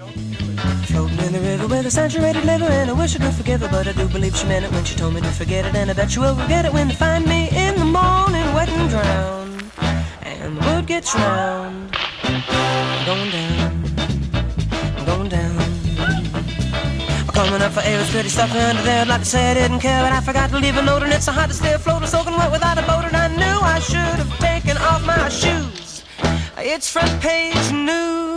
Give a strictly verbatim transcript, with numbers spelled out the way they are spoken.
Floating in the river with a saturated liver, and I wish I could forgive her, but I do believe she meant it when she told me to forget it, and I bet you will forget it when they find me in the morning, wet and drowned, and the word gets round. I'm going down, I'm going down. I'm coming up for air, it's pretty stuffy under there. I'd like to say I didn't care, but I forgot to leave a note, and it's so hot to stay afloat or soaking wet without a boat, and I knew I should have taken off my shoes. It's front page news.